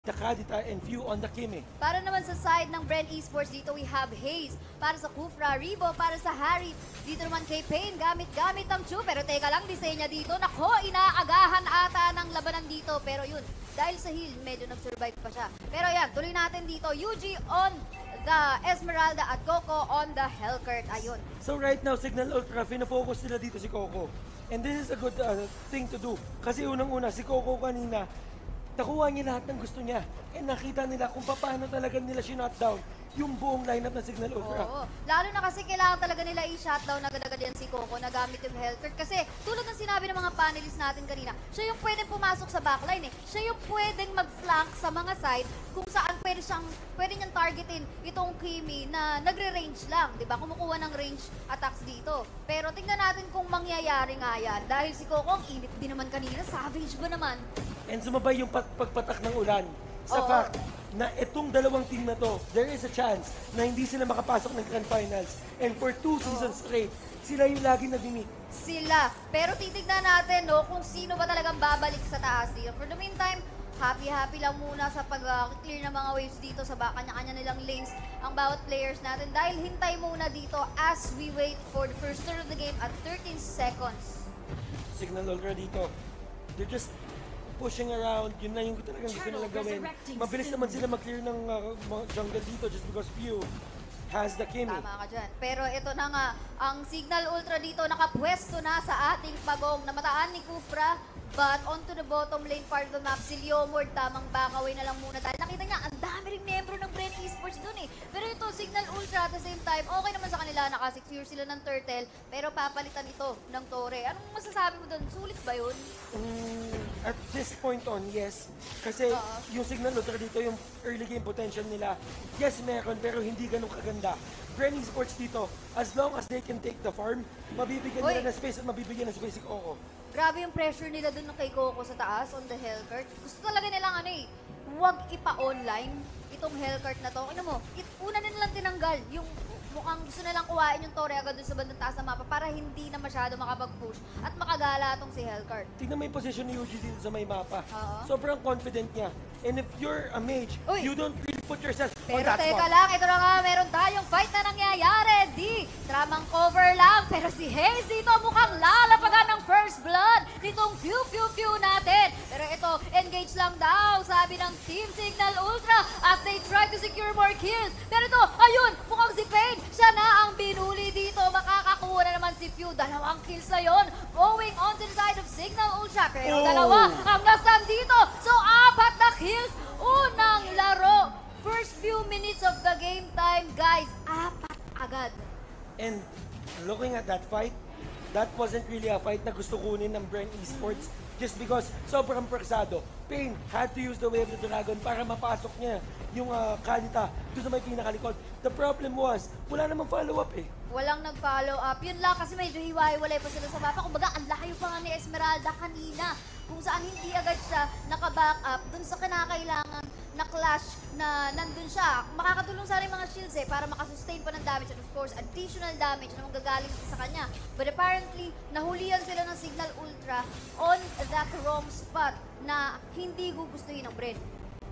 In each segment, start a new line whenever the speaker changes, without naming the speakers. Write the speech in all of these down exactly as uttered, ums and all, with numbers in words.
the Kadita and Few on the Kimi.
Para naman sa side ng Bren Esports, dito we have Haze. Para sa Kufra, Ribo, para sa Harry. Dito naman kay Pain, gamit-gamit ang Chu. Pero teka lang, disenya dito. Nako, inaagahan ata ng labanan dito. Pero yun, dahil sa heal, medyo nag-survive pa siya. Pero yan, tuloy natin dito. U G on the Esmeralda at Coco on the Hellcurt. Ayun.
So right now, Signal Ultra, fina-focus nila dito si Coco. And this is a good uh, thing to do. Kasi unang-una, si Coco kanina, nakuha niya lahat ng gusto niya. And nakita nila kung paano talaga nila sinotdown yung buong lineup ng Signal Ultra.
Oo. Lalo na kasi kailangan talaga nila i-shutdown agad-agad yan si Coco na gamit yung Hellcurt. Kasi tulad ng sinabi ng mga panelists natin kanina, siya yung pwedeng pumasok sa backline eh. Siya yung pwedeng mag-flank sa mga side kung saan pwede siyang, pwede niyang targetin itong Kimi na nagre-range lang. Diba? Kumukuha ng range attacks dito. Pero tingnan natin kung mangyayari nga yan. Dahil si Coco, ang init din naman kanina. Savage ba naman?
And sumabay yung pag pagpatak ng ulan sa
Oo.
fact na itong dalawang team na to, there is a chance na hindi sila makapasok ng Grand Finals. And for two seasons straight, sila yung lagi na dini.
Sila. Pero titignan natin no, kung sino ba talagang babalik sa taas dito. For the meantime, happy-happy lang muna sa pag-clear ng mga waves dito sa kanya-kanya nilang lanes ang bawat players natin. Dahil hintay muna dito as we wait for the first turn of the game at thirteen seconds.
Signal Ultra dito. They're just pushing around, yun na yung talagang gusto nila gawin. Mabilis naman sila mag-clear ng uh, mga jungle dito just because Few has the Kimi.
Tama ka dyan. Pero ito na nga, ang Signal Ultra dito nakapwesto na sa ating pagong. Namataan ni Kufra, but onto the bottom lane part of the map, si Leomord tamang back away na lang muna. Dahil nakita niya, ang dami ring membro ng Bren Esports dun eh. Pero ito, Signal Ultra at the same time, okay naman sa kanila, naka-secure sila ng turtle, pero papalitan ito ng Torre. Anong masasabi mo dun? Sulit ba yun?
Mm, at this point on, yes. Kasi
Oo.
yung Signal Ultra dito, yung early game potential nila, yes, meron, pero hindi ganun kaganda. Bren Esports dito, as long as they can take the farm, mabibigyan
Hoy.
nila ng space at mabibigyan ng space si Coco.
Grabe yung pressure nila dun ng kay Coco sa taas on the Hellcurt. Gusto talaga nilang ano eh, huwag ipa-online itong Hellcurt na to. Ano mo, it, una na nilang tinanggal yung mukhang gusto nilang kuhain yung Torre agad dun sa bandang taas ng mapa para hindi na masyado makapag-push at makagala tong si Hellcurt.
Tingnan mo yung position ni Yuji dito sa may mapa.
Oo.
Sobrang confident niya. And if you're a mage,
Uy.
you don't really put yourself on
Pero
that
teka
spot.
lang, ito na nga, meron tayong fight na nangyayari. Di, tramang cover lang. Pero si Haze dito mukhang lalapagan ng first blood nitong Pew Pew Pew natin. Pero ito, engage lang daw, sabi ng Team Signal Ultra as they try to secure more kills. Pero ito, ayun, mukhang si Pain, siya na ang binuli dito. Makakakuha na naman si Pew. Dalawang kills na yun. Going on to the side of Signal Ultra. Pero
Oh.
dalawa ang nasan dito. So, apat na kills. Unang laro. First few minutes of the game time, guys. Apat agad.
And looking at that fight, that wasn't really a fight na gusto kunin ng Bren Esports just because sobrang persado. Pain had to use the Way of the Dragon para mapasok niya yung uh, Kadita doon sa may pinakalikod. The problem was, wala namang follow-up eh.
Walang nag-follow up. Yun lang kasi medyo hiwa-hiwalay pa sila sa mapa. Kumbaga, ang layo pa nga ni Esmeralda kanina. Kung saan hindi agad siya naka-back up dun sa kinakailangan na clash na nandun siya. Makakatulong sa rin mga shields eh para makasustain pa ng damage and of course additional damage na manggagaling sa kanya. But apparently, nahulihan sila ng Signal Ultra on that wrong spot na hindi gugustuhin ng Bren.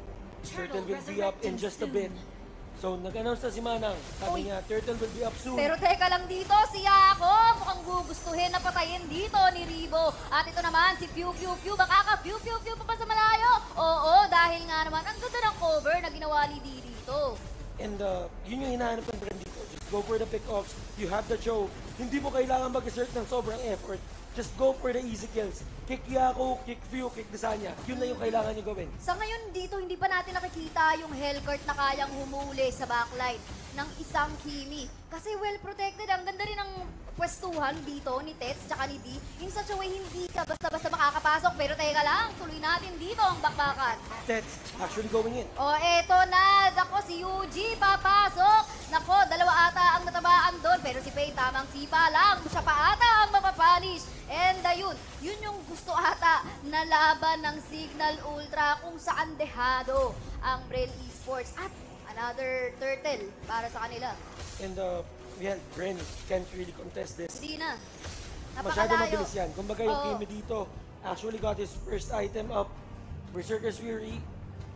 Turtle will be up in just a bit. So, nag-announce na si Manang. Sabi
Uy.
niya, Turtle will be up soon.
Pero teka lang dito, si Yako mukhang gugustuhin na patayin dito ni Ribo. At ito naman, si Pew Pew Pew, baka ka Pew Pew Pew pa pa sa malayo. Oo, dahil nga naman, ang ganda ng cover na ginawa ni D dito.
And uh, yun yung hinahanap ng Bren dito. Just go for the pick-offs. You have the choke. Hindi mo kailangan mag-exert ng sobrang effort. Just go for the easy kills. Kick Yako, kick Few, kick Desanya. Yun na yung kailangan niyo gawin.
Sa ngayon dito, hindi pa natin nakikita yung Hellcurt na kayang humuli sa backline ng isang Kimi. Kasi well protected. Ang ganda rin ng pwestuhan dito ni Tets tsaka ni D. In such a way, hindi ka basta-basta makakapasok. Pero teka lang, tuloy natin dito ang bakbakan.
That's actually going in.
O eto na, dako si Yuji papasok. Nako, dalawa ata ang natabaan doon. Pero si Pain tamang sipa lang. Siya pa ata ang mapapanish. And ayun, yun yung gusto ata na laban ng Signal Ultra kung saan dehado ang Bren Esports. At another turtle para sa kanila.
And uh, yeah, Bren can't really contest this.
Hindi na.
Masyado
Napakalayo.
mabilis yan. Kumbaga yung
Oo.
Kimi dito actually got his first item up. Berserker's Fury.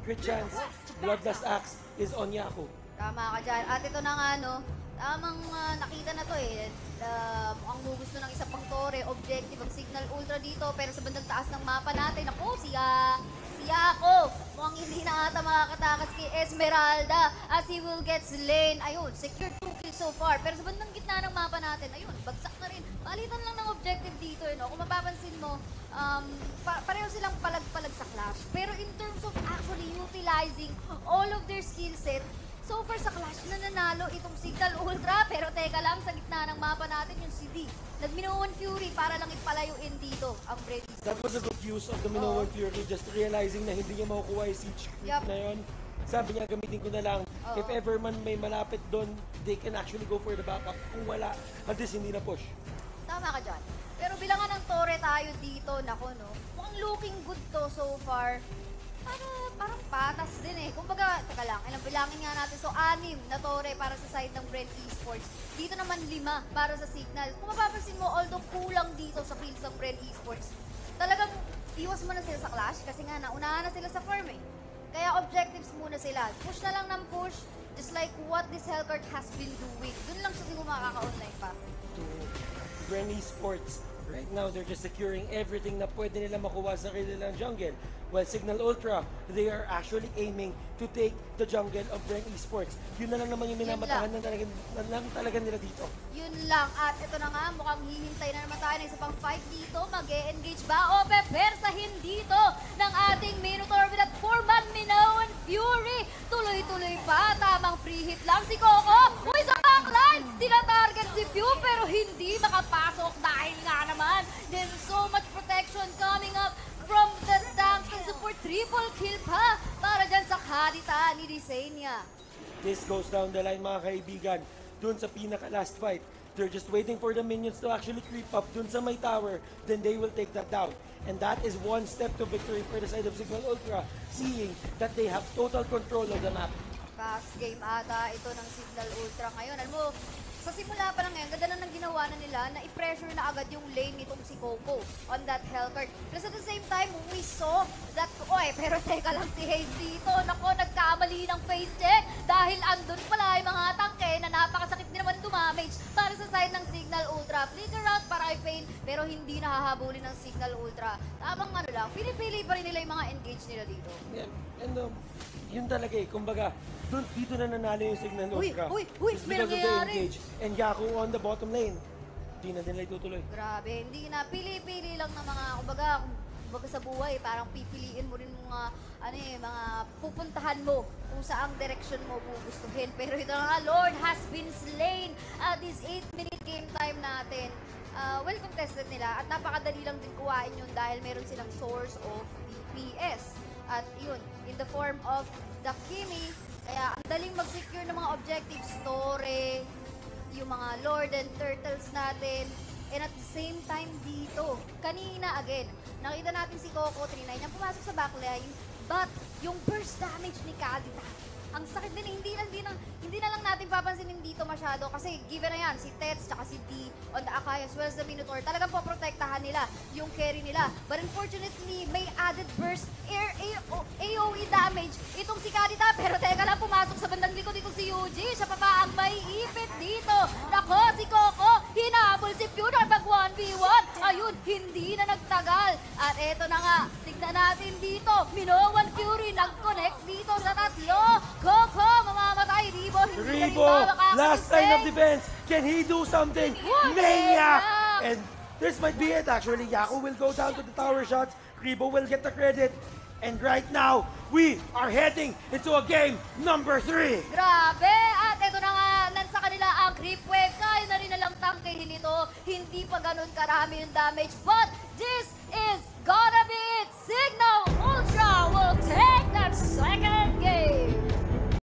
crit chance, Bloodlust Axe is on Yaku.
Tama ka dyan. At ito na nga, no, tamang ah, nakita na to eh. Uh, mukhang gusto ng isa pang tore, objective ang Signal Ultra dito. Pero sa bandang taas ng mapa natin, ako, siya, si Yako. Mukhang hindi na ata makakatakas kay Esmeralda as he will get slain. Ayun, secured two kills so far. Pero sa bandang gitna ng mapa natin, ayun, bagsak na rin. Palitan lang ng objective dito, eh, no? Kung mapapansin mo, um, pa pareho silang palag-palag sa Clash. Pero in terms of actually utilizing all of their skill set, so far sa Clash, nananalo itong Signal Ultra. Pero teka lang, sa gitna ng mapa natin yung si D. Nag-Minoan Fury para lang ipalayuin dito ang Brevis.
That was a good use of the Minoan Fury, just realizing na hindi niya makukuha yung siege creep
Yup.
na yun. Sabi niya, gamitin ko na lang.
Oo.
If ever man may malapit doon, they can actually go for the backup. Kung wala, at least hindi na push.
Tama ka dyan. Pero bilangan ng tore tayo dito, nako no, mukhang looking good to so far. Para, parang patas din eh. Kumbaga, teka lang, ilang bilangin nga natin. So, anim na tore para sa side ng Brent Esports. Dito naman lima para sa Signal. Kung mapapansin mo, although kulang dito sa kills ng Brent Esports, talagang iwas mo na sila sa Clash kasi nga naunahan na sila sa farm eh. Kaya objectives muna sila. Push na lang ng push, just like what this Hellcurt has been doing. Doon lang siya siguro makaka-online pa.
To Granny Sports. Right now, they're just securing everything na pwede nila makuha sa kanilang jungle. While Signal Ultra, they are actually aiming to take the jungle of Brent Esports. Yun na lang naman yung
Yun
minamatahan na talaga, na lang talaga nila dito.
Yun lang. At ito na nga, mukhang hihintay na naman tayo ng isa pang fight dito. Mag-e-engage ba o pepersahin dito ng ating Minotaur with that four-man Minoan Fury? Tuloy-tuloy pa. Tamang free hit lang si Coco. Uy, sa backline! Tina-target si Pew pero hindi makapasok dahil nga naman there's so much protection coming up from the tanks and support. Triple kill pa para dyan sa kadita ni Disenia.
This goes down the line, mga kaibigan. Dun sa pinaka-last fight, they're just waiting for the minions to actually creep up dun sa may tower. Then they will take that down. And that is one step to victory for the side of Signal Ultra, seeing that they have total control of the map.
Fast game ata ito ng Signal Ultra ngayon. Alam mo, sa simula pa lang ngayon, ganda na ng ginawa na nila na i-pressure na agad yung lane nitong si Coco on that Hellcurt. Plus at the same time, we saw that, oy, pero teka lang si Haze dito. Nako, nagkamali ng face check dahil andun pala yung mga tangke na napakasakit din naman dumamage para sa side ng Signal Ultra. Flicker out para kay Pain, pero hindi nahahabulin ng Signal Ultra. Tamang ano lang, pinipili pa rin nila yung mga engage nila dito.
Yeah. And um, yun talaga eh, kumbaga, dun, dito na nanalo yung Signal
Uy,
Ultra.
uy, uy,
Just
may
because of the
nangyayari.
engage. And Yaku on the bottom lane. Hindi na nila itutuloy.
Grabe, hindi na. Pili-pili lang ng mga, kumbaga, kumbaga sa buhay, parang pipiliin mo rin mga, ano eh, mga pupuntahan mo kung saang direction mo gugustuhin. Pero ito na nga, Lord has been slain at this eight minute game time natin. Uh, well contested nila at napakadali lang din kuhain yun dahil meron silang source of D P S. At yun, in the form of the Kimi, kaya ang daling mag-secure ng mga objectives, Tore, yung mga Lord and Turtles natin, and at the same time dito, kanina again, nakita natin si Coco three nine yung pumasok sa backline, but yung burst damage ni Kadita, ang sakit din, hindi na, hindi na, hindi na lang natin papansinin dito masyado kasi given na yan, si Tets tsaka si D on the Akai as well as the Minotaur, talagang poprotektahan nila yung carry nila. But unfortunately, may added burst air A O E damage itong si Kadita, pero teka lang, pumasok sa bandang likod itong si Yuji, siya pa ba ang may ipit dito? Nako, si Coco, hinabol si Pew na pag one v one, ayun, hindi na nagtagal. At eto na nga, tignan natin dito, Minoan Fury nag-connect dito sa tatlo. Coco, mamamatay, Ribo, hindi na rin
Ribo,
ba makakasistay?
last line of defense. Can he do something?
Wala
Maniac!
na.
And this might be it actually. Yaku will go down to the tower shots. Ribo will get the credit. And right now, we are heading into a game number three.
Grabe! At eto na nga, nansa kanila ang creep wave. Kaya na rin nalang tangkihin ito. Hindi pa ganun karami yung damage. But this is gonna be it. Signal